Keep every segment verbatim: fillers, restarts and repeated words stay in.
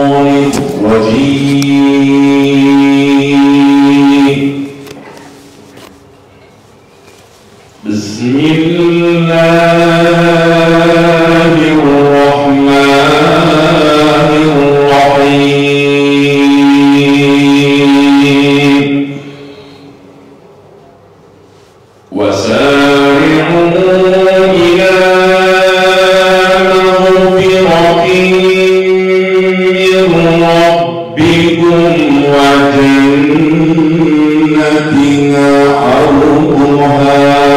بسم الله الرحمن الرحيم وسارعوا إلى مغفرة من ربكم وجنة عرضها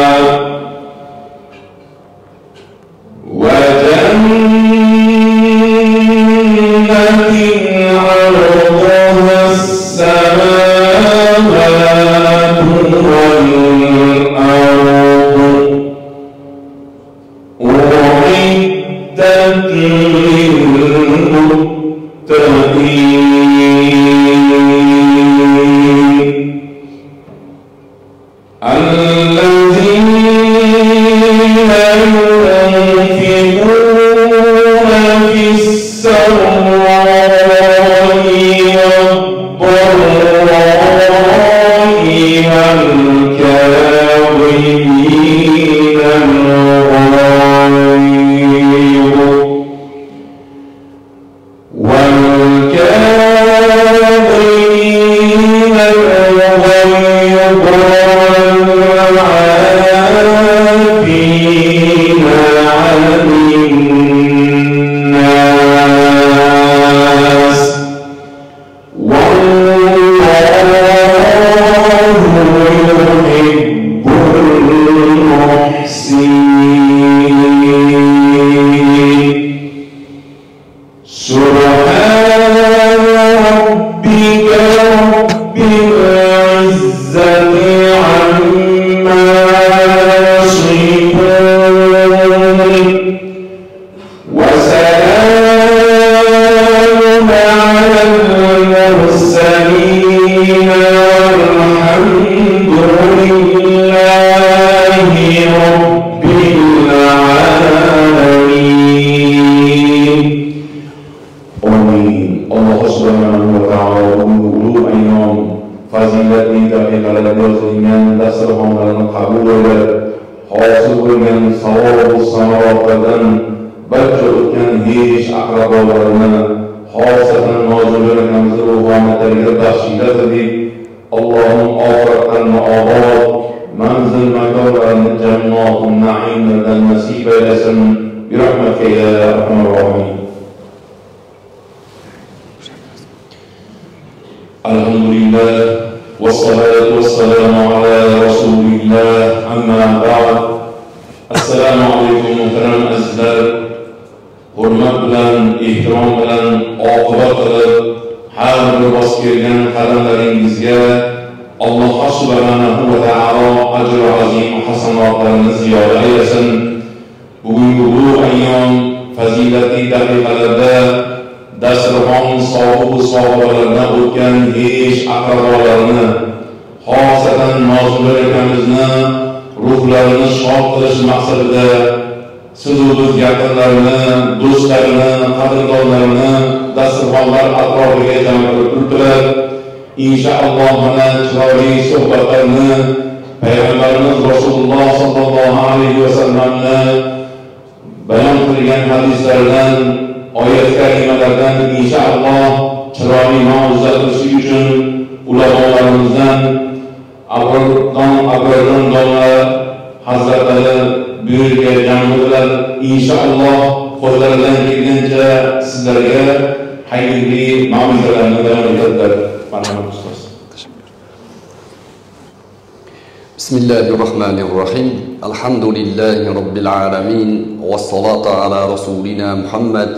بسم الله الرحمن الرحيم الحمد لله رب العالمين والصلاة على رسولنا محمد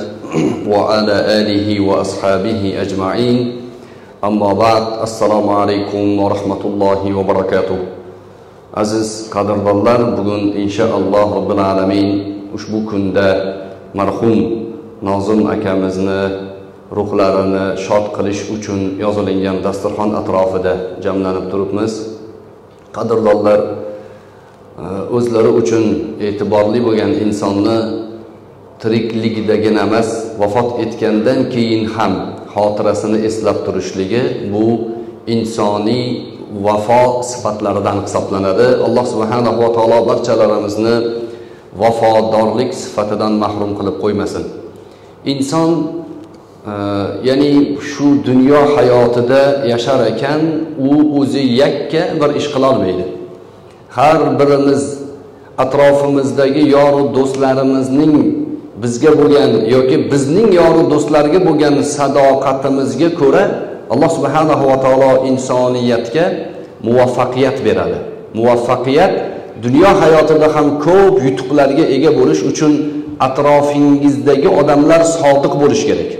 وعلى آله وأصحابه أجمعين أما بعد السلام عليكم ورحمة الله وبركاته Aziz qadrdonlar, bugun inshaalloh Robbil alamin ushbu kunda marhum Nozim akamizni ruhlarini shod qilish uchun yozilingan dasturxon atrofida jamlanib turibmiz. Qadrdonlar, o'zlari uchun e'tiborli bo'lgan insonni tirikligidagina emas, vafot etgandan keyin ham xotirasini eslab turishligi bu insoniy vafo sifatlaridan hisoblanadi. Alloh subhanahu va taolo barchalarimizni vafodorlik sifatidan mahrum qilib qo'ymasin. Inson e, ya'ni shu dunyo hayotida yashar ekan, u o'zi yakka bir ish qila olmaydi. Har birimiz atrofimizdagi yoru do'stlarimizning bizga bo'lgan yoki bizning yoru do'stlarga bo'lgan sadoqatimizga ko'ra Alloh subhanahu va taolo insoniyatga muvaffaqiyat beradi. Muvaffaqiyat dunyo hayotida ham ko'p yutuqlarga ega bo'lish uchun atrofingizdagi odamlar sodiq bo'lish kerak.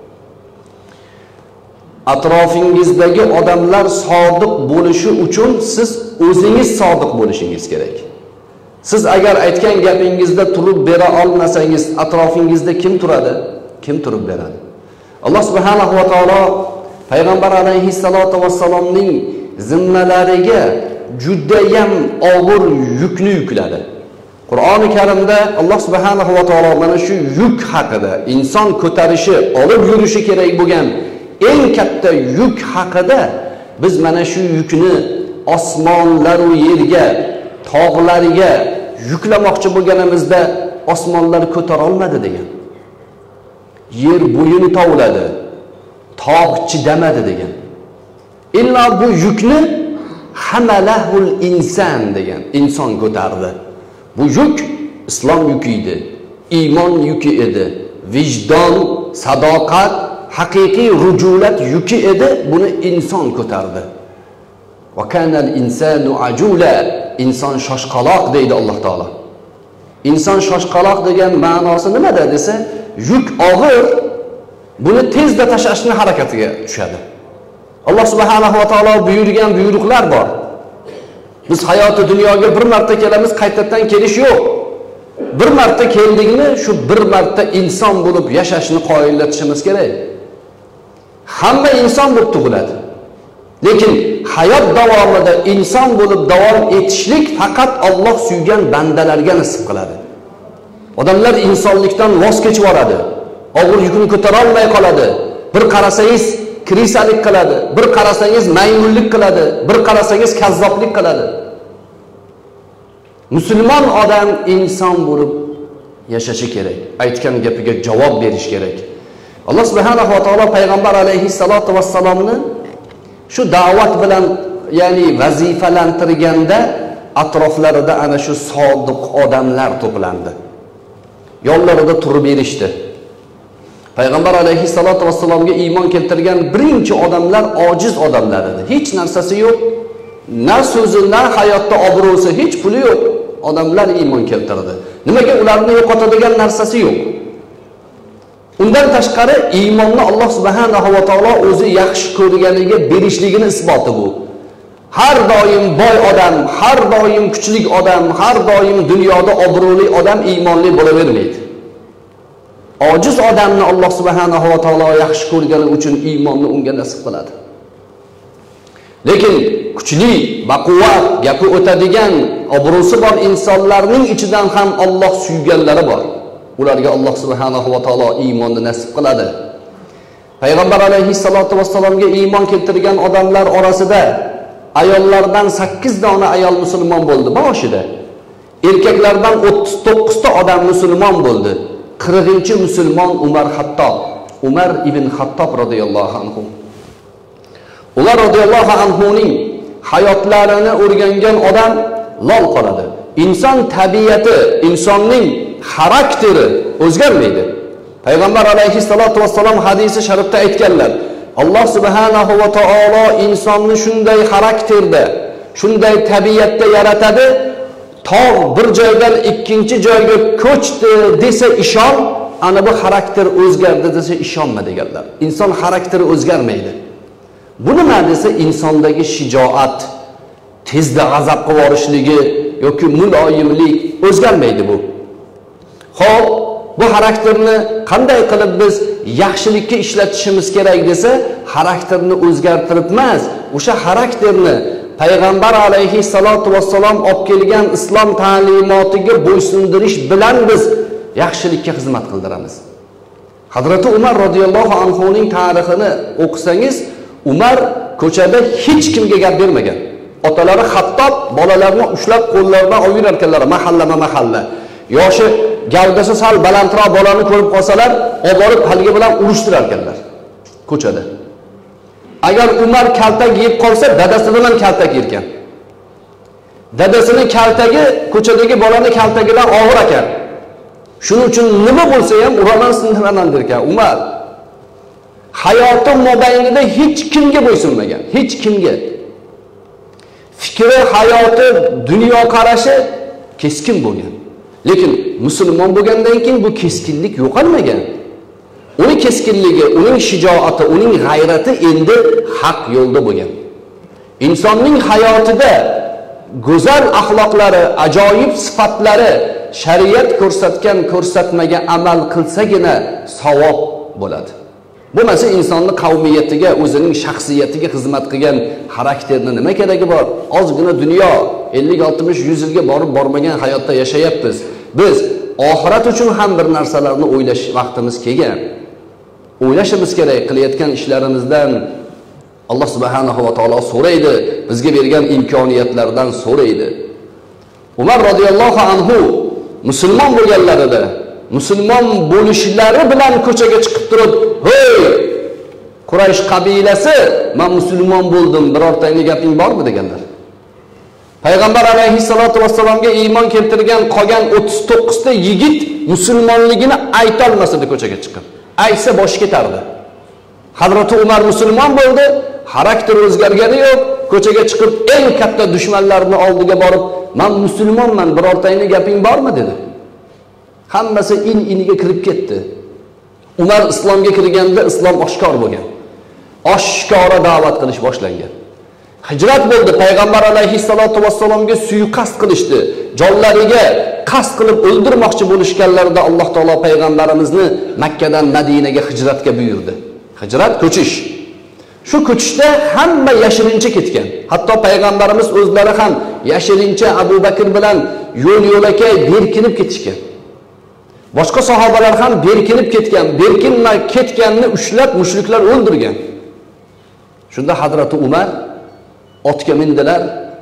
Atrofingizdagi odamlar sodiq bo'lishi uchun siz o'zingiz sodiq bo'lishingiz kerak. Siz agar aytgan gapingizda turib bera olmasangiz, atrofingizda kim turadi? Kim turib beradi? Alloh subhanahu va taolo Payg'ambar alayhissalatu vassalomning zimmalariga juda ham og'ir yukni yukladi. Qur'oni Karimda Alloh subhanahu va taolo mana shu yuk haqida, inson ko'tarishi, olib yurishi kerak bo'lgan eng katta yuk haqida biz mana shu yukni osmonlar va yerga, tog'larga yuklamoqchi bo'lganimizda osmonlar ko'tara olmadi degan. Yer bo'yini tovladi, tog' chidamadi degan. Illa bu yukni hamalahul inson degan, inson ko'tardi. Bu yuk islom yuki edi, iymon yuki edi, vijdon, sadoqat, haqiqiy rujulat yuki edi, buni inson ko'tardi. Va kanal insanu ajula, inson shoshqaloq deydi Alloh taolo. Inson shoshqaloq degan ma'nosi nimada desa, yuk og'ir, buni tezda tashlashning harakatiga tushadi. Alloh subhanahu va taolo buyurgan buyruqlar bor. Biz hayoti dunyoga bir marta kelamiz, qaytadan kelish yo'q. Bir marta keldikni, shu bir marta inson bo'lib yashashni qoyillatishimiz kerak. Hamma inson bo'lib tug'iladi. Lekin hayot davomida inson bo'lib davom etishlik faqat Alloh suygan bandalarga nasib qiladi. Odamlar insonlikdan voz kechib yuboradi. Og'ir yukni ko'tara olmay qoladi. Bir qarasangiz krisalik qiladi, bir qarasangiz maymunlik qiladi, bir qarasangiz kazzoblik qiladi. Musulmon odam inson bo'lib yashashi kerak. Aytgan gapiga javob berish kerak. Alloh subhanahu va taolo payg'ambar alayhissalatu vassalomni shu da'vat bilan, ya'ni vazifalantirganda atroflarida ana shu sodiq odamlar to'plandi. Yo'llarida turib berishdi. Payg'ambar alayhissalatu vassalomga iymon keltirgan birinchi odamlar ojiz odamlar edi. Hech narsasi yo'q, na so'zi, na hayotda obro'si, hech puli yo'q. Odamlar iymon keltirdi. Nimaga? Ularning yo'qotadigan narsasi yo'q. Undan tashqari iymonni Alloh subhanahu va taolo o'zi yaxshi ko'rganiga berishligini isboti bu. Har doim boy odam, har doim kuchli odam, har doim dunyoda obro'li odam iymonli bo'lavermaydi. Ojiz odamni Alloh subhanahu va taolo yaxshi ko'rgani uchun iymonni unga nasib qiladi. Lekin kuchli, baquvvat, gapi o'tadigan, obro'si bor insonlarning ichidan ham Alloh suyganlari bor. Ularga Alloh subhanahu va taolo iymonni nasib qiladi. Payg'ambar alayhissalatu vassalomga iymon keltirgan odamlar orasida ayollardan sakkiz dona ayol musulmon bo'ldi boshida. Erkaklardan o'ttiz to'qqiz ta odam musulmon bo'ldi. qirqinchi musulmon Umar Hattob, Umar ibn Hattob radhiyallohu anhu. Ular radhiyallohu anhuning hayotlarini o'rgangan odam lol qoladi. Inson tabiati, insonning xarakteri o'zgarmaydi. Payg'ambar alayhissalatu vassalom hadisi sharifda aytganlar, Alloh subhanahu va taolo insonni shunday xarakterda, shunday tabiatda yaratadi, tog' bir joydan ikkinchi joyga ko'chdi desa ishon, ana bu xarakter o'zgardi desa ishonma deganlar. Inson xarakteri o'zgarmaydi. Bu nima desa insondagi shijoat, tezda g'azab qilib yuborishligi yoki muloyimlik o'zgarmaydi bu. Xo'p, bu xarakterni qanday qilib biz yaxshilikka ishlatishimiz kerak desa, xarakterni o'zgartirib emas, o'sha xarakterni Payg'ambar alayhissalatu vassalom olib kelgan islom ta'limotiga bo'ysundirish bilan biz yaxshilikka xizmat qildiramiz. Hazrati Umar radhiyallohu anhu ning tarixini o'qisangiz, Umar ko'chada hech kimga gap bermagan. Otalari Xattob bolalarni ushlab qo'llaridan olib yurar ekanlar, mahallama-mahalla. Yoshi gavdasi sal balandroq bolani ko'rib qolsalar, olib borib haligi bilan urushtirar ekanlar ko'chada. Agar Umar kaltak yeb qolsa, dadasi bilan kaltak yerkan. Dadasining kaltagi ko'chadagi bolani kaltagidan og'ir ekan. Shuning uchun nima bo'lsa ham uraman, sindiraman derkan Umar. Hayoti mobaynida hech kimga bo'ysunmagan, hech kimga. Fikri, hayoti, dunyo qarashi keskin bo'lgan. Lekin musulmon bo'lgandan keyin bu keskinlik yo'qolmagan. Uning keskinligi, uning shijoati, uning g'ayrati endi haq yo'lda bo'lgan. Insonning hayotida go'zal axloqlari, ajoyib sifatlari shariat ko'rsatgan, ko'rsatmaga amal qilsagina savob bo'ladi. Bo'lmasa insonning qavmiyatiga, o'zining shaxsiyatiga xizmat qilgan xarakterni nima keragi bor? Ozgina dunyo ellik oltmish yuz yilga borib bormagan hayotda yashayapmiz. Biz oxirat uchun ham bir narsalarni o'ylash vaqtimiz kelgan. O'ylashimiz kerak, qilayotgan ishlarimizdan Alloh subhanahu va taolo so'raydi, bizga bergan imkoniyatlardan so'raydi. Umar radhiyallohu anhu musulmon bo'lganlarida, musulmon bo'lishlari bilan ko'chaga chiqib turib, "Hey, Quraysh qabilasi, men musulmon bo'ldim, birortangni gaping bormi?" deganlar. Payg'ambar alayhissalatu vassalomga iymon keltirgan qolgan o'ttiz to'qqiz ta yigit musulmonligini ayta olmasdi ko'chaga chiqib. Aytsa bosh ketardi. Hazrati Umar musulmon bo'ldi, xarakteri o'zgargani yo'q, ko'chaga chiqib eng katta dushmanlarning oldiga borib, "Men musulmonman, birortangni gaping bormi?" dedi. Hammasi in-iniga kirib ketdi. Umar islomga kirganda islom oshkor bo'lgan. Oshkora da'vat qilish boshlangan. Hijrat bo'ldi, payg'ambar alayhissalatu vassalomga suiqasd qilishdi. Jonlariga qasd qilib o'ldirmoqchi bo'lishganlarida Alloh taolo payg'ambarimizni Makka dan Madinaga hijratga buyurdi. Hijrat ko'chish. Shu ko'chishda hamma yashirincha ketgan. Hatto payg'ambarimiz o'zlari ham yashirincha Abu Bakr bilan yo'l-yo'lakay berkinib ketishgan. Boshqa sahobalar ham berkinib ketgan. Berkinma ketganni ushlab mushriklar o'ldirgan. Shunda Hazrati Umar otga mindilar.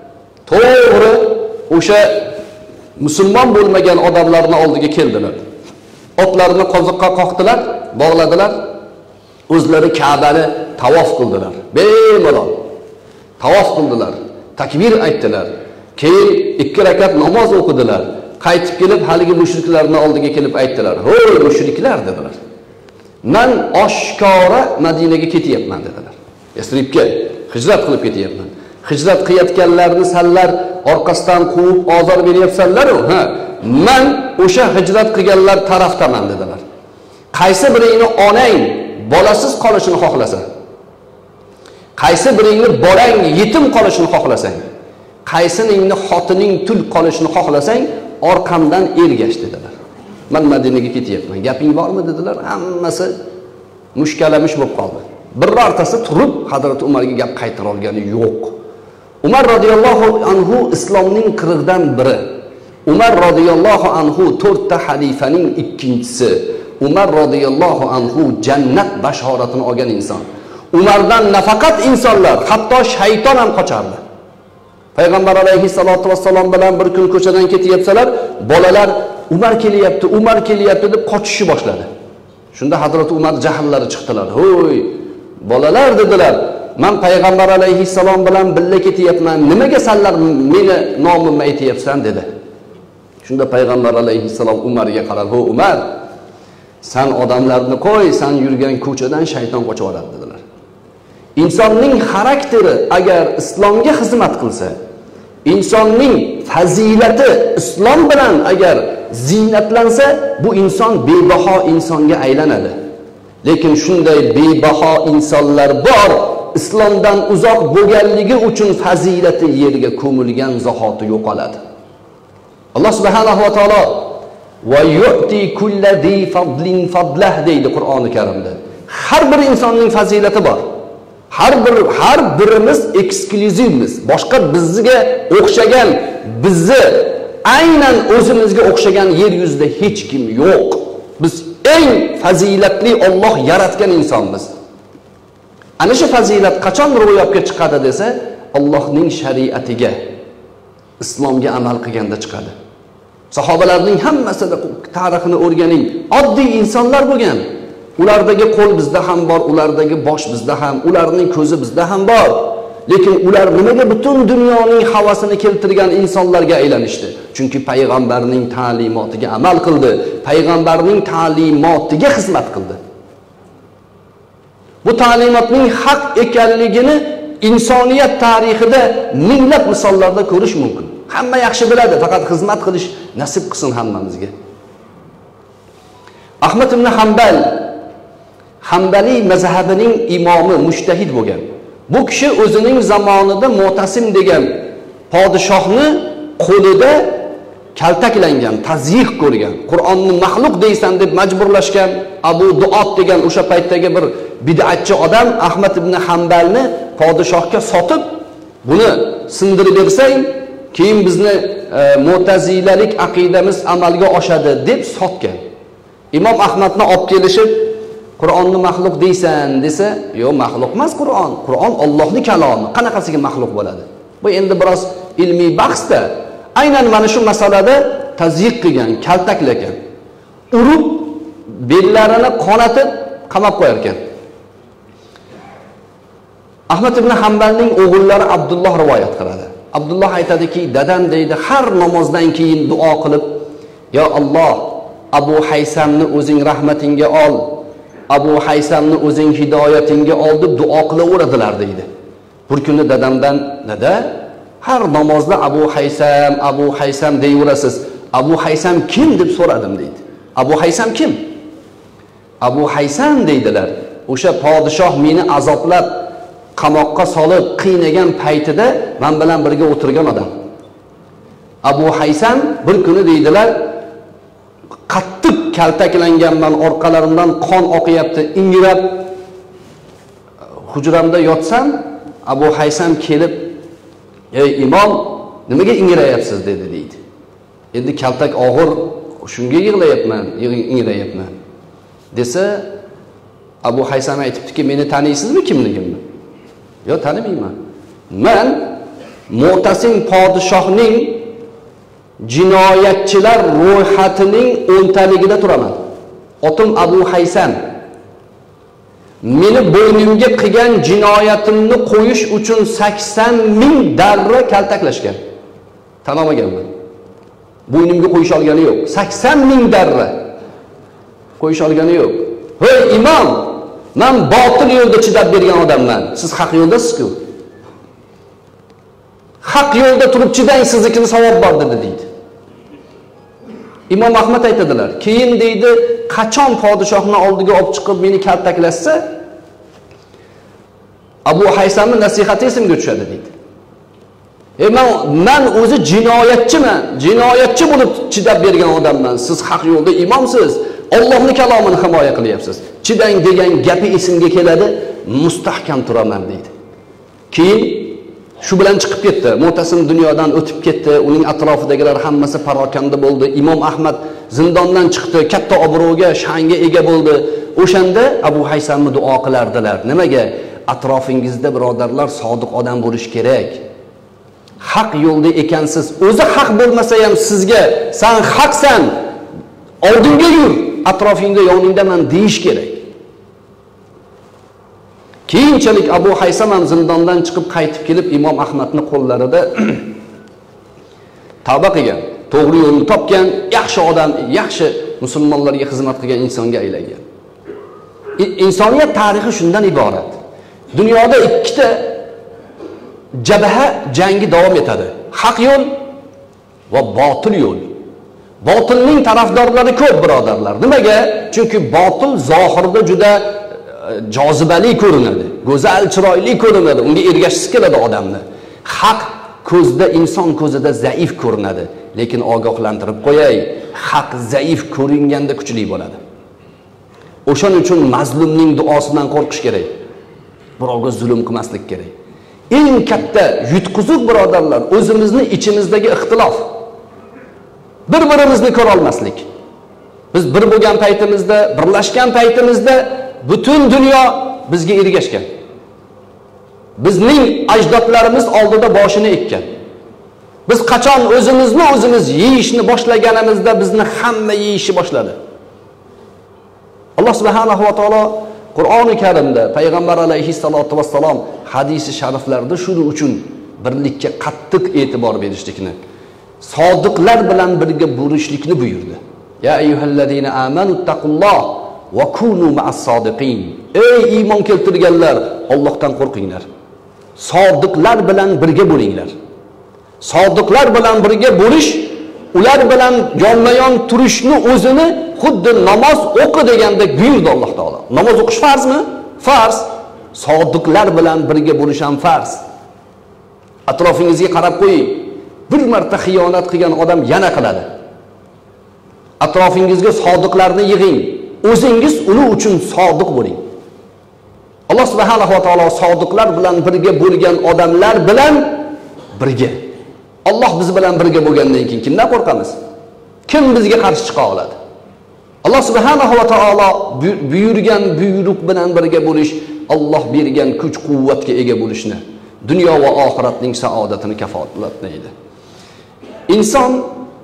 To'g'ri o'sha musulmon bo'lmagan odamlarning oldiga keldilar. Otlarini qoziqqa qoqdilar, bog'ladilar. O'zlari Ka'bani tavof qildilar. Bemalol tavof qildilar. Takbir aytdilar. Keyin ikki rakat namoz o'qidilar. Qaytib kelib haligi mushriklarning oldiga kelib aytdilar. "Ho'y mushriklar" dedilar. "Men oshkora Madinaga ketyapman" dedilar. Yasribga hijrat qilib ketyapman. Hijrat qilayotganlarni sanlar orqasidan quvib ozor beryapsanlar-ku, ha. Men o'sha hijrat qilganlar tarafdaman dedilar. Qaysi biringni onang bolasiz qolishini xohlasa, qaysi biringni bolang yetim qolishini xohlasang, qaysiningni xotining tul qolishini xohlasang, orqamdan ergash dedilar. Men Madinaga ketyapman. Gaping bormi dedilar. Hammasi mushkalamish bo'lib qoldi. Birortasi turib Hazrat Umarga gap qaytara olgani yo'q. Umar radhiyallohu anhu islomning qirqdan biri. Umar radhiyallohu anhu to'rtta xalifaning ikkinchisi. Umar radhiyallohu anhu jannat bashoratini olgan inson. Umardan nafaqat insonlar, hatto shayton ham qochardi. Payg'ambar alayhissalatu vassalom bilan bir kun ko'chadan ketyapsalar, bolalar Umar kelyapti, Umar kelyapti deb qochishni boshladi. Shunda Hazrat Umar jahllari chiqdilar. "Ho'y, bolalar" dedilar. "Men payg'ambar alayhissalom bilan birga ketyapman. Nimaga senlar meni nomimni aytyapsan?" dedi. Shunda payg'ambar alayhissalom Umarga qarab, "Ho Umar, sen odamlarni qo'y, sen yurgan ko'chadan shayton qochib oladi" dedilar. Insonning xarakteri agar islomga xizmat qilsa, insonning fazilati islom bilan agar ziynatlansa, bu inson bebaho insonga aylanadi. Lekin shunday bebaho insonlar bor, islomdan uzoq bo'lganligi uchun fazilati yerga ko'milgan zahoti yo'qoladi. Alloh subhanahu va taolo va yu'ti kulli fadlin fadlah deydi Qur'oni Karimda. Har bir insonning fazilati bor. Har bir har birimiz eksklyuzivmiz. Boshqa bizga o'xshagan, bizni aynan o'zimizga o'xshagan yer yuzida hech kim yo'q. Biz eng fazilatli Alloh yaratgan insonmiz. Ana shu fazilat qachon ro'yobga chiqadi desa, Allohning shariatiga, islomga amal qilganda chiqadi. Sahobalarning hammasida tarixini o'rganing, oddiy insonlar bo'lgan. Ulardagi qo'l bizda ham bor, ulardagi bosh bizda ham, ularning ko'zi bizda ham bor. Lekin ular nimaga butun dunyoning havasini keltirgan insonlarga aylanishdi? Chunki payg'ambarning ta'limotiga amal qildi, payg'ambarning ta'limotiga xizmat qildi. Bu ta'limotning haq ekanligini insoniyat tarixida minglab misollarda ko'rish mumkin. Hamma yaxshi biladi, faqat xizmat qilish nasib qilsin hammamizga. Ahmad ibn Hanbal Hanbali mazhabining imomi, mujtahid bo'lgan. Bu kishi o'zining zamonida Mu'tasim degan podshohni qo'lida kaltaklangan, tazyiq ko'rgan. Qur'onni maxluq deysan deb majburlashgan Abu Duot degan o'sha paytdagi bir bid'atchi odam Ahmad ibn Hanbalni podshohga sotib, buni sindirib bersang, keyin bizni e, Mu'tazilalik aqidamiz amalga oshadi deb sotgan. Imom Ahmadni olib kelishib, Qur'onni maxluq deysan desa, yo'q, maxluq emas Qur'on. Qur'on Allohning kalomi. Qanaqasiga maxluq bo'ladi? Bu endi biroz ilmiy bahsda. Aynan mana shu masalada tazyiq qilgan, kaltaklagan. Urib, bellarini qonatib qamab qo'yar ekan. Ahmad ibn Hanbalning o'g'illari Abdulloh rivoyat qiladi. Abdulloh aytadiki, dadam deydi, har namozdan keyin duo qilib, "Ya Alloh, Abu Haysamni o'zing rahmatingga ol. Abu Haysamni o'zing hidoyatingga ol" deb duo qilaveradilar deydi. Bir kuni dadamdan, "Dada, har namozda Abu Haysam, Abu Haysam deyaverasiz. Abu Haysam kim?" deb so'radim deydi. Abu Haysam kim? Abu Haysam deydilar. O'sha podshoh meni azoblab, qamoqqa solib, qiynagan paytida men bilan birga o'tirgan odam. Abu Haysam bir kuni deydilar, qattiq kaltaklanganman, orqalarimdan qon oqyapti, ingrab hujramda yotsam, Abu Haysam kelib, "Ey imom, nimaga ingrayapsiz?" dedi deydi. Endi kaltak og'ir, shunga yig'layapman, ingrayapman desa, Abu Haysam aytibdiki, "Meni taniysizmi, kimligimni?" "Yo'q, tanimayman. Men Mu'tasim podshohning jinoyatchilar ro'yxatining o'ntaligida turaman. Otim Abu Haysam. Meni bo'ynimga qilgan jinoyatimni qo'yish uchun sakson ming darra kaltaklashgan. Tanamaganman. Bo'ynimga qo'yish olgani yo'q. sakson ming darra qo'yish olgani yo'q. Hey imom, men botil yo'lda chidab bergan odamman. Siz haq yo'ldasiz-ku. Haq yo'lda turib chidang, siznikini savob bor" dedi deydi. Imom Ahmad aytadilar, keyin deydi, qachon podshohni oldiga olib chiqib meni kaltaklashsa, Abu Haysamning nasihati esimga tushadi deydi. E men men o'zi jinoyatchiman, jinoyatchi bo'lib chidab bergan odamman. Siz haq yo'lda imomsiz, Allohning kalomini himoya qilyapsiz. Chidang degan gapi esimga keladi, mustahkam turaman deydi. Keyin shu bilan chiqib ketdi. Mu'tasim dunyodan o'tib ketdi. Uning atrofidagilar hammasi parokanda bo'ldi. Imom Ahmad zindondan chiqdi, katta obro'ga, sha'nga ega bo'ldi. O'shanda Abu Haysamni duo qilardilar. Nimaga? Atrofingizda birodarlar sodiq odam bo'lish kerak. Haq yo'lda ekansiz. O'zi haq bo'lmasa ham sizga, "Sen haqsan, oldinga yur, atrofingda yoningdaman" deyish kerak. Keyinchalik Abu Haysam ham zindondan chiqib qaytib kelib Imom Ahmadning qo'llarida tavba qilgan, to'g'ri yo'lni topgan, yaxshi odam, yaxshi musulmonlarga xizmat qilgan insonga aylangan. İnsoniyat tarixi shundan iborat. Dunyoda ikkita jabha jangi davom etadi. Haq yo'l va botil yo'l. Botilning tarafdorlari ko'p birodarlar. Nimaga? Chunki botil zohirda juda jozibali ko'rinadi, go'zal, chiroyli ko'rinadi, unga ergashishisi keladi odamni. Haq ko'zda, inson ko'zida zaif ko'rinadi, lekin ogohlantirib qo'yay, haq zaif ko'ringanda kuchli bo'ladi. O'shaning uchun mazlumning duosidan qo'rqish kerak. Birovga zulm qilmaslik kerak. Eng katta yutqizuq birodarlar, o'zimizni ichimizdagi ixtilof. Bir-birimizni ko'ra olmaslik. Biz bir bo'lgan paytimizda, birlashgan paytimizda butun dunyo bizga ergashgan. Bizning ajdodlarimiz oldida boshini ekkan. Biz qachon o'zimizni o'zimiz yeyishni boshlaganimizda bizni hamma yeyishni boshladi. Alloh subhanahu va taolo Qur'oni Karimda, payg'ambar alayhissalatu vassalom hadisi shariflarda shuning uchun birlikka qattiq e'tibor berishlikni, sodiqlar bilan birga bo'lishlikni buyurdi. Ya ayyuhallazina amanu taqulloh va kunu ma'as sodiqin. Ey iymon keltirganlar, Allohdan qo'rqinglar. Sodiqlar bilan birga bo'linglar. Sodiqlar bilan birga bo'lish, ular bilan yonma-yon turishni o'zini xuddi namoz o'qi degandek buyurdi Alloh taolo. Namoz o'qish farzmi? Farz. Sodiqlar bilan birga bo'lish ham farz. Atrofingizga qarab qo'ying. Bir marta xiyonat qilgan odam yana qiladi. Atrofingizga sodiqlarni yig'ing. O'zingiz uning uchun sodiq bo'ling. Alloh subhanahu va taolo sodiqlar bilan birga bo'lgan odamlar bilan birga. Alloh biz bilan birga bo'lgandan keyin kimdan qo'rqamiz? Kim bizga qarshi chiqa oladi? Alloh subhanahu va taolo buyurgan buyruq bilan birga bo'lish, Alloh bergan kuch-quvvatga ega bo'lishni, dunyo va oxiratning saodatini kafolatlaydi. Inson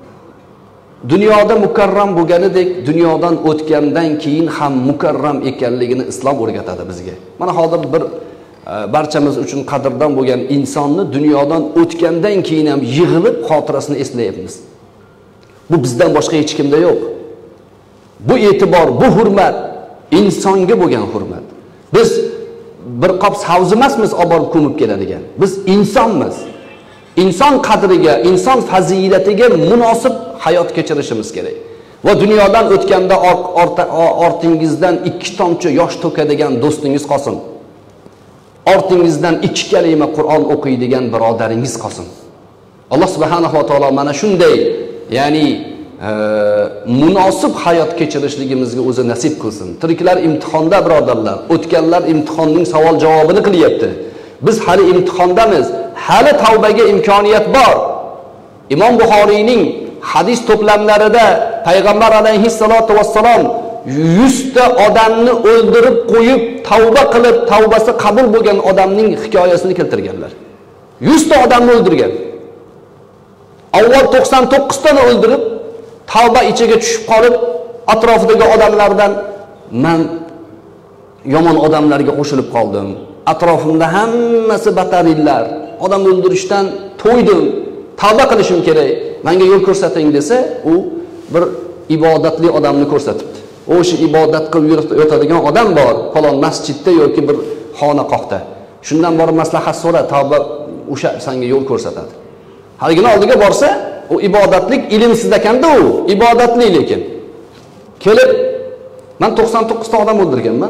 dunyoda mukarram bo'lganidek, dunyodan o'tgandan keyin ham mukarram ekanligini islom o'rgatadi bizga. Mana hozir bir barchamiz uchun qadrdon bo'lgan insonni dunyodan o'tgandan keyin ham yig'ilib xotirasini eslayapmiz. Bu bizdan boshqa hech kimda yo'q. Bu e'tibor, bu hurmat insonga bo'lgan hurmat. Biz bir qop savz emasmiz, olib borib ko'mib keladigan. Biz insonmiz. Inson qadriga, inson fazilatiga munosib hayot kechirishimiz kerak. Va dunyodan o'tganda ortingizdan ikki tomchi yosh to'kadigan do'stingiz qolsin. Ortingizdan ikki kalima Qur'on o'qiydigan birodaringiz qolsin. Alloh subhanahu va taolo mana shunday, ya'ni e, munosib hayot kechirishligimizga o'zi nasib qilsin. Tiriklar imtihonda birodarlar, o'tganlar imtihonning savol javobini qilyapti. Biz hali imtihondamiz. Hali tavbaga imkoniyat bor. Imom Buxoriyning hadis to'plamlarida payg'ambar alayhissalatu vassalom yuz ta odamni o'ldirib qo'yib, tavba qilib, tavbasi qabul bo'lgan odamning hikoyasini keltirganlar. yuz ta odamni o'ldirgan. Avval to'qson to'qqiz tani o'ldirib, tavba ichiga tushib qolib, atrofidagi odamlardan men yomon odamlarga qo'shilib qoldim. Atrofimda hammasi batarillar. Odam o'ldirishdan to'ydim. Tavba qilishim kerak. Menga yo'l ko'rsating desa, u bir ibodatli odamni ko'rsatibdi. O'sha ibodat qilib yotadigan odam bor, falon masjidda yoki bir xonaqohda. Shundan borib maslahat so'ra, tavba o'sha senga yo'l ko'rsatadi. Haligini oldiga borsa, u ibodatlik ilmsiz ekanda u, ibodatli lekin. Kelib, men to'qson to'qqiz ta odam o'ldirganman.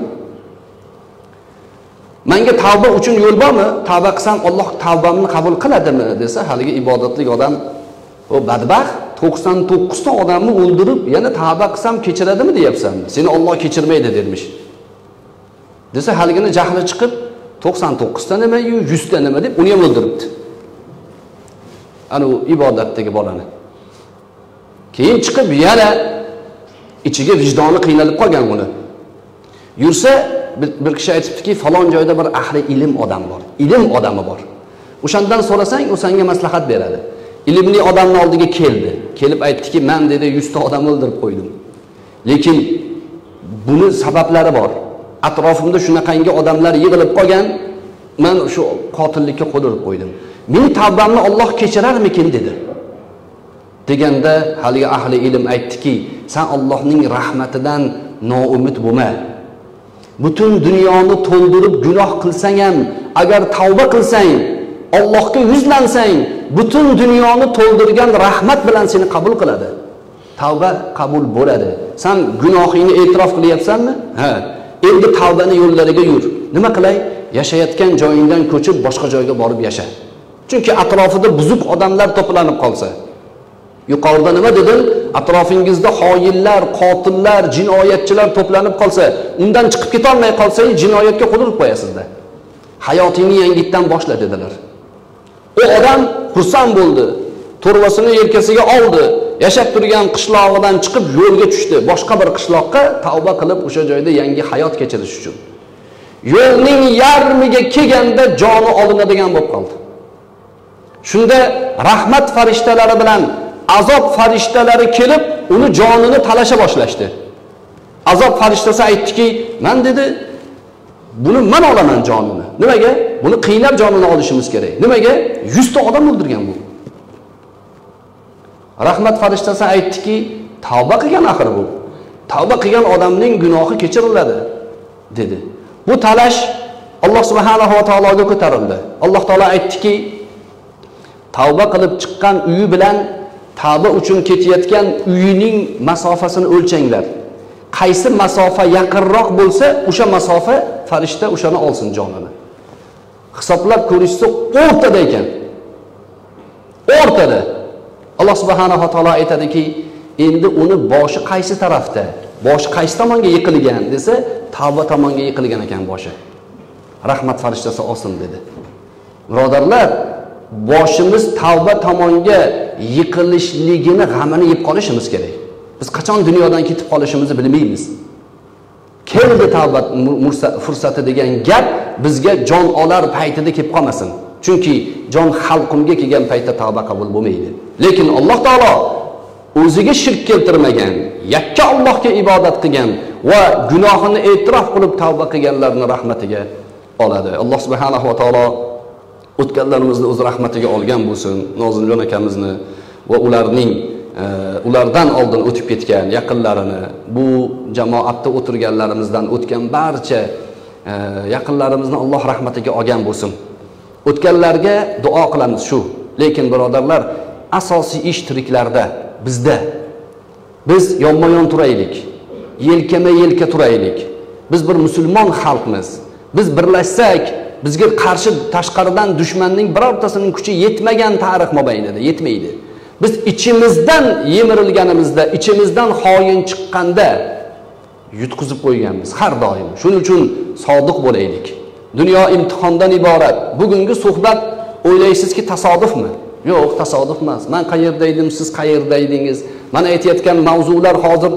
Menga tavba uchun yo'l bormi? Tavba qilsam Alloh tavbamni qabul qiladimi desa, haligi ibodatli odam, o badbaxt, to'qson to'qqiz ta odamni o'ldirib, yana tavba qilsam kechiradimi deyapsan? Seni Alloh kechirmaydi dermish. Desa, haligini jahli chiqib, to'qson to'qqiz ta nima, yuz ta nima deb uni ham o'ldiribdi. Ana u ibodatdagi bolani. Keyin chiqib yana ichiga vijdoni qiynalib qolgan buni. Yursa bir kishi aytibdiki, falon joyda bir ahli ilm odam bor. Ilm odami bor. O'shandan so'rasang, u senga maslahat beradi. Ilmli odamning oldiga keldi. Kelib aytdiki, men dedi yuz ta odam o'ldirib qo'ydim. Lekin buni sabablari bor. Atrofimda shunaqangi odamlar yig'ilib qolgan, men shu qotillikka qo'l urib qo'ydim. Meni tavbamni Alloh kechirarmikin dedi. Deganda haligi ahli ilm aytdiki, sen Allohning rahmatidan noumid bo'lma. Butun dunyoni to'ldirib gunoh qilsang ham, agar tavba qilsang, Allohga yuzlansang, butun dunyoni to'ldirgan rahmat bilan seni qabul qiladi. Tavba qabul bo'ladi. Sen gunohingni e'tirof qilyapsanmi? Ha. Endi tavbani yo'llariga yur. Nima qilay? Yashayotgan joyingdan ko'chib boshqa joyga borib yasha. Chunki atrofida buzuq odamlar to'planib qolsa, yuqorida nima dedim? Atrofingizda xoinlar, qotillar, jinoyatchilar to'planib qolsa, undan chiqib keta olmay qolsangiz, jinoyatga qo'l urib qo'yasizda. Hayotingni yangitdan boshla dedilar. O odam xursand bo'ldi. To'rvasini yelkasiga oldi. yashab turgan qishlog'idan chiqib yo'lga tushdi, boshqa bir qishloqqa tavba qilib o'sha joyda yangi hayot kechirish uchun. Yo'lning yarmiga kelganda joni olinadigan bo'lib qoldi. Shunda rahmat farishtalari bilan azob farishtalari kelib, uni jonini talasha boshlashdi. Azob farishtasi aytdiki, "Men dedi, buni men olaman jonini. Nimaga? Buni qiynab jonini olishimiz kerak. Nimaga? yuz ta odam o'ldirgan bu." Rahmat farishtasi aytdiki, "Tavba qilgan axir bu. Tavba qilgan odamning gunohi kechiriladi", dedi. Bu talash Alloh subhanahu va taologa ko'tarildi. Alloh taolo aytdiki, tavba qilib chiqqan uyi bilan tavba uchun ketayotgan uyining masofasini o'lchanglar. Qaysi masofa yaqinroq bo'lsa, o'sha masofa farishta o'shani olsin jonini. Hisoblab ko'rishsa o'rtada ekan. O'rtada. Alloh subhanahu va taolo aytadiki, endi uni boshi qaysi tarafda? Boshi qaysi tomonga yiqilgan desa, tavba tomonga yiqilgan ekan boshi. Rahmat farishtasi olsin dedi. Birodarlar, boshimiz tavba tomonga yiqilishligini g'amini yeb qolishimiz kerak. Biz qachon dunyodan ketib qolishimizni bilmaymiz. Keldi tavba fursati degan gap bizga jon olar paytida kelib qolmasin. Chunki jon xalqimga kelgan paytda tavba qabul bo'lmaydi. Lekin Alloh taolo o'ziga shirk keltirmagan, yakka Allohga ibodat qilgan va gunohini e'tirof qilib tavba qilganlarni rahmatiga oladi. Alloh subhanahu va taolo o'tganlarimizni o'z rahmatiga olgan bo'lsin. Nozimjon akamizni va ularning ulardan oldin o'tib ketgan yaqinlarini, bu jamoatda o'tirganlarimizdan o'tgan barcha yaqinlarimizni Alloh rahmatiga olgan bo'lsin. O'tganlarga duo qilamiz shu. Lekin birodarlar, asosiy ish tiriklarda bizda. Biz yonma-yon turaylik. Yelkama-yelka turaylik. Biz bir musulmon xalqmiz. Biz birlashsak, bizga qarshi tashqaridan dushmanning birortasining kuchi yetmagan tarix mobaynida yetmaydi. Biz ichimizdan yemirilganimizda, ichimizdan xoin chiqqanda yutqizib qo'yganmiz har doim. Shuning uchun sodiq bo'laylik. Dunyo imtihondan iborat. Bugungi suhbat o'ylaysizki tasodifmi? Yo'q, tasodif emas. Men qayerda edim, siz qayerda edingiz? Men aytayotgan mavzular hozir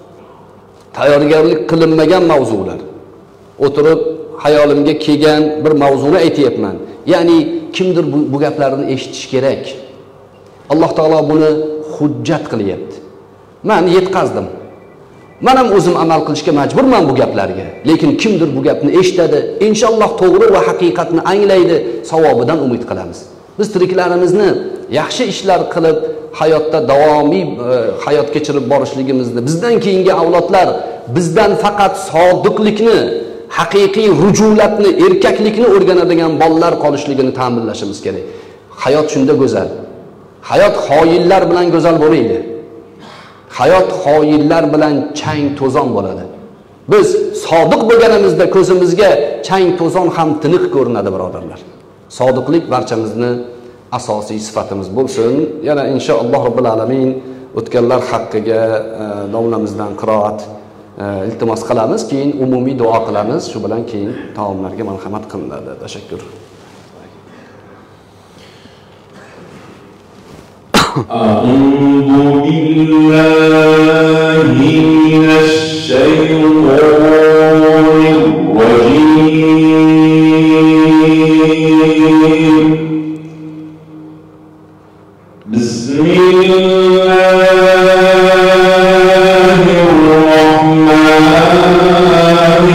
tayyorgarlik qilinmagan mavzular. O'tirib hayolimga kelgan bir mavzuni aytayapman. Ya'ni kimdir bu, bu gaplarni eshitish kerak. Alloh taolo buni hujjat qilyapti. Men yetkazdim. Men ham o'zim amal qilishga majburman bu gaplarga. Lekin kimdir bu gapni eshitadi, inshaalloh to'g'ri va haqiqatni anglaydi, savobidan umid qilamiz. Biz tiriklarimizni yaxshi ishlar qilib, hayotda davomiy e, hayot kechirib borishligimizni, bizdan keyingi avlodlar bizdan faqat sodiqlikni, haqiqiy rujulatni, erkaklikni o'rganadigan bolalar qolishligini ta'minlashimiz kerak. Hayot shunda go'zal. Hayot xoinlar bilan go'zal bo'lmaydi. Hayot xoinlar bilan chang to'zon bo'ladi. Biz sodiq bo'lganimizda ko'zimizga chang to'zon ham tiniq ko'rinadi birodarlar. Sodiqlik barchamizni asosiy sifatimiz bo'lsin. Yana inshaalloh robbil alamin o'tganlar haqqiga domlamizdan qiroat iltimos qilamiz, keyin umumiy duo qilamiz. Shu bilan keyin taomlarga marhamat qilinadi. Tashakkur. أعوذ بالله من الشيطان الرجيم. بسم الله الرحمن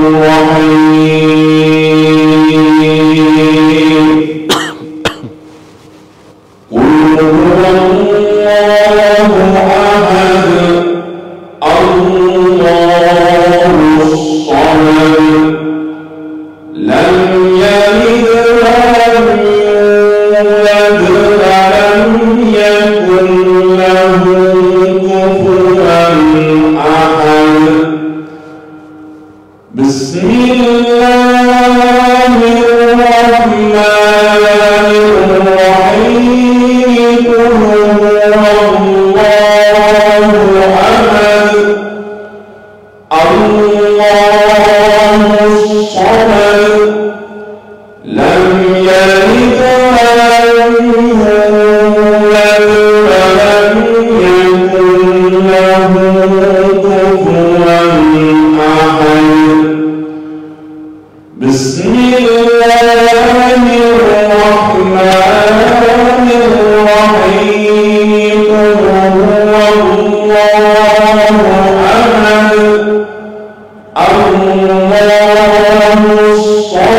الرحيم. قل هو الله أحد الله الصمد لم يلد ولم يولد ولم يكن له كفوا أحد. بسم الله الرحمن الرحيم. قل هو الله أحد الله الصمد لم يلد ولم يولد ولم يكن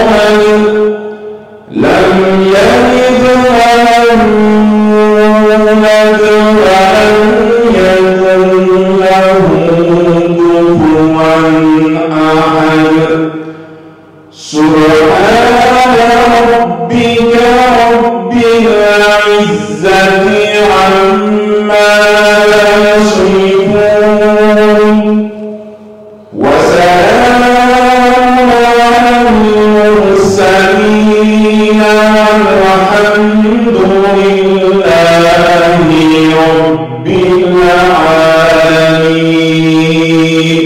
لم يلد ولم يولد ولم يكن له كفوا أحد سبحان ربك رب العزة عما يصفون وسلام على المرسلين والحمد لله رب العالمين.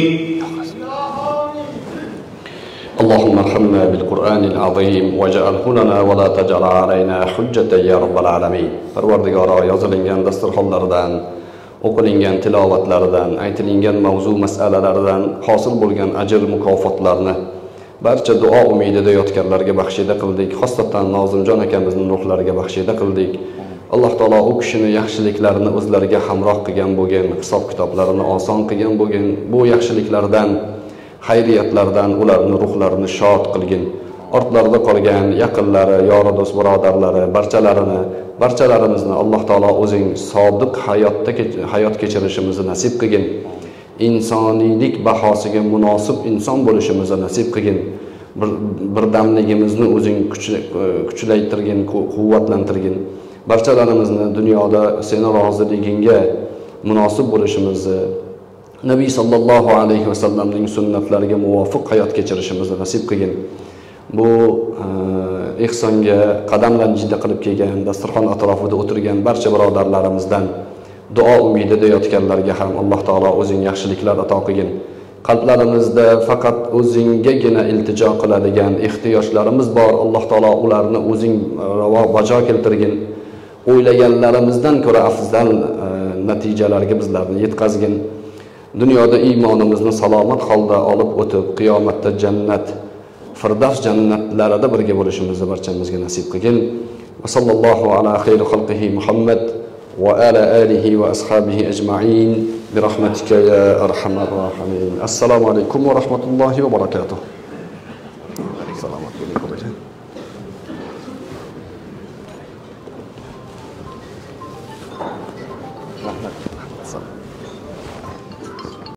اللهم ارحمنا بالقرآن العظيم واجعله لنا ولا تجعل علينا حجة يا رب العالمين. Parvardigoro, yozilingan dasturxonlardan, o'qilingan tilovatlardan, aytilingan mavzu masalalardan hosil bo'lgan ajr mukofotlarni barcha duo umidida yotganlarga baxshida qildik. Xosatan Nozimjon akamizning ruhlariga baxshida qildik. Alloh taolo u kishini yaxshiliklarini o'zlariga hamroh qilgan bo'lgan, hisob kitoblarini oson qilgan bo'lgan, bu yaxshiliklardan, xayriyatlardan ularning ruhlarini shod qilgin. Ortlarida qolgan yaqinlari, yori do'st birodarlari barchalarini, barchalarimizni Alloh taolo o'zing sodiq hayotda hayot kechirishimizni nasib qilgin. İnsoniylik bahosiga munosib inson bo'lishimizni nasib qilgin. Birdamligimizni o'zing kuchlaytirgin, quvvatlantirgin. Barchalarimizni dunyoda seni roziligingga munosib bo'lishimizni, Nabiy sallallohu alayhi va sallamning sunnatlariga muvofiq hayot kechirishimizni nasib qilgin. Bu ihsonga qadam ranjida qilib kelgan, dasturxon atrofida o'tirgan barcha birodarlarimizdan duo umidida yotganlarga ham Alloh taolo o'zing yaxshiliklar ato qilgin. Qalblarimizda faqat o'zinggagina iltijo qiladigan ehtiyojlarimiz bor. Alloh taolo ularni o'zing ravo bajo keltirgin. O'ylaganlarimizdan ko'ra afzal natijalarga bizlarni yetkazgin. Dunyoda iymonimizni salomat holda olib o'tib, qiyomatda jannat, Firdavs jannatlarida birga bo'lishimizni barchamizga nasib qilgin. Va sallallohu ala xayri xalqihi Muhammad va ala alihi va ashabihi ajma'in bi rahmatika ya arhamar rahimin. Assalomu alaykum va rahmatullohi va barakatuh.